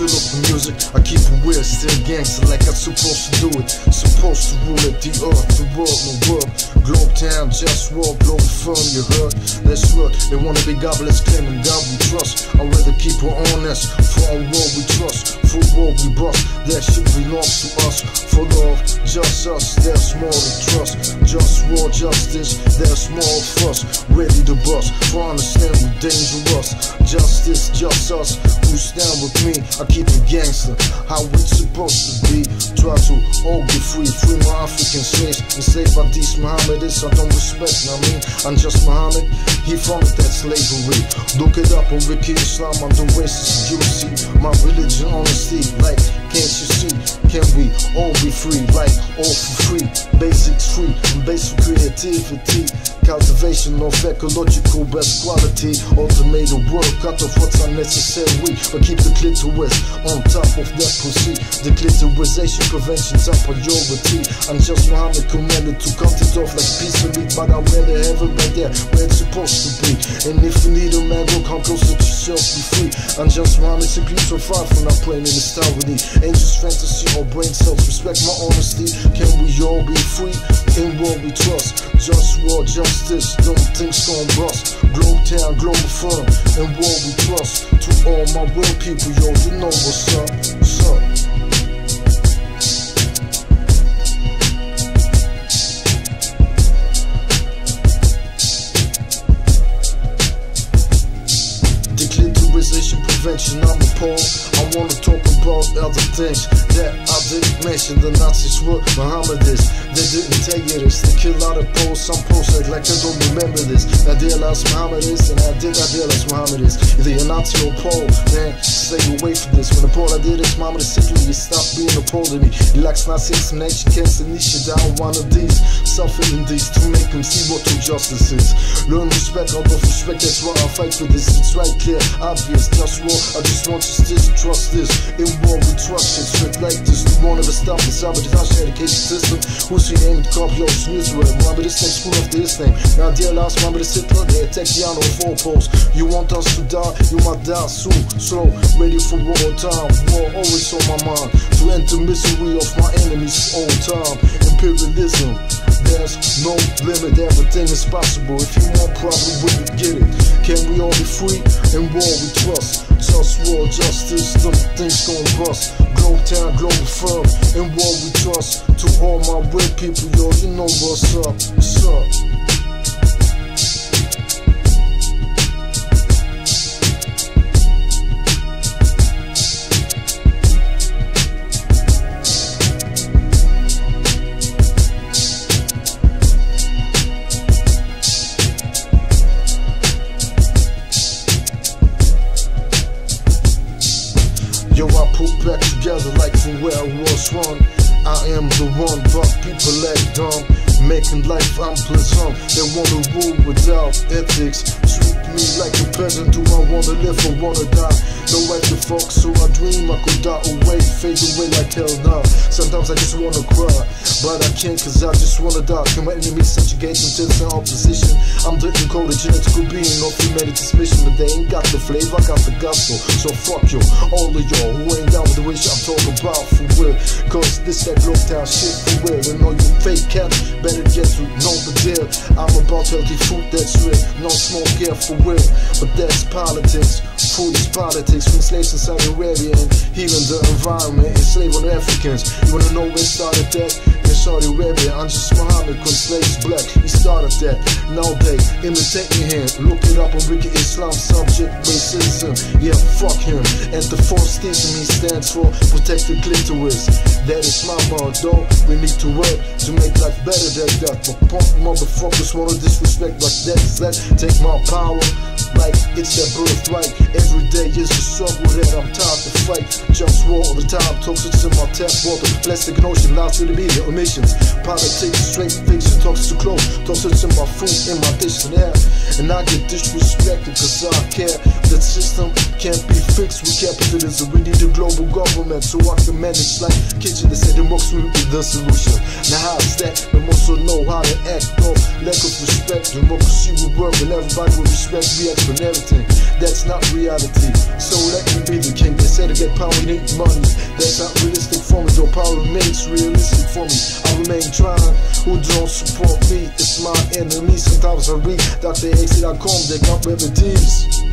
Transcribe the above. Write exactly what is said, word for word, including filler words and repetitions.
still up the music, I keep it weird, still gangster like I'm supposed to do it. Supposed to rule it, the earth, the world, my world. Globe town, just war, global firm, you heard? That's what they wanna be godless, claiming God we trust. I'd rather keep it honest, for our world we trust, for war we bust. That shit belongs to us, for love, just us, there's more to trust. Just war, justice, there's more of us, ready to bust. For understand we're dangerous, justice, just us, who stand with me. I keep it gangster, how it's supposed to be. Try to all be free, free my African slaves, enslaved by these Mohammedists I don't respect, I mean, I'm just Muhammad, he founded that slavery. Look it up on Wiki Islam, I'm the racist, you see, my religion, honesty, like, can't you see, can we all be free, like, all for free, basics free, and basic creativity, cultivation of ecological best quality, automated world, cut off what's unnecessary, but keep the clitoris on top of that pussy, the clitorisation prevention top priority. I'm just Muhammad commanded to cut it off like piece of meat, but I'd rather have it right there where it's supposed to be. And if you need a man, go come closer to yourself, be free. I'm just Muhammad, simply so far from not playing in this town with me. Angels, fantasy, or brain cells, respect my honesty. Can we all be free in what we trust? Just war, justice, don't things gon' bust. Globe town, global firm, and war we trust. To all my real people, yo, you know what's up, what's up. Prevention, I'm appalled. I wanna talk about other things that I didn't mention. The Nazis were Mohammedists, they didn't tell you this. They kill out of Poles, some Poles act like they don't remember this. I realize Mohammedists, and I did I realize Mohammedists. Either you're Nazi or Pole, man, stay away from this. When the Pole I did this, Mohammed simply you stop being a Pole to me. He likes Nazis and nation can't niche down one of these. Suffering these to make them see what true justice is. Learn respect out of respect, that's why I fight for this. It's right clear, obvious, just war. I just want you to trust this. In war we trust it, straight like this. We won't ever stop the sabotage education system. Who's your name? Cop yo, Israel. Remember this next school after this name. Now dear last, remember this Hitler, they attack the on four posts. You want us to die, you might die soon. Slow, ready for war time. War always on my mind. To end the misery of my enemies all time. Imperialism, there's no limit, everything is possible. If you want, probably wouldn't get it. Can we all be free? In war we trust. Just war, justice, them things gon' bust. Globe town, global firm, in war we trust. To all my real people, yo, you know what's up, what's up. Yo, I put back together like from where I was one. I am the one, but people act dumb, making life unpleasant. They wanna rule without ethics, treat me like a peasant. Do I wanna live or wanna die? No right to fuck, so I dream I could die away, fade away like hell now. Sometimes I just wanna cry, but I can't cause I just wanna die. Can my enemies subjugate until it's in opposition? I'm the encoded genetical being of humanity's mission, but they ain't got the flavor, I got the gospel. So fuck you, all of y'all who ain't down with the wish I'm talking about for real. Cause this that globe town shit for real. And all you fake cats better get to know the deal. I'm about healthy food that's real, no smoke here for real. But that's politics, food is politics. From slaves in Saudi Arabia and healing the environment, enslaving Africans. You wanna know where it started that? In Saudi Arabia, I'm just Muhammad, cause slaves black, he started that. Now they imitate me here, look it up on Wiki Islam, subject racism. Yeah, fuck him. And the fourth station he stands for protect the clitoris. That is my motto. We need to work to make life better than that. But punk motherfuckers wanna disrespect like that. That take my power like it's their birthright. Every day is a struggle that I'm tired to fight. Just war all the time, toxic in my tap water. Plastic and ocean, lies to the media, emissions. Politics, straight fiction, toxic to clothes. Toxic in my food, in my dish and air. And I get disrespected cause I care. That system can't be fixed with capitalism. We need a global government so I can manage like kitchen. They say democracy will be the solution. Now how's that? They also know how to act. No lack of respect. Democracy will work when everybody will respect me. For everything that's not reality. So let me be the king. They said to get power we need money. That's not realistic for me, though power remains realistic for me. I remain trying. Who don't support me? It's my enemy. Sometimes I read Doctor X dot com, they got remedies.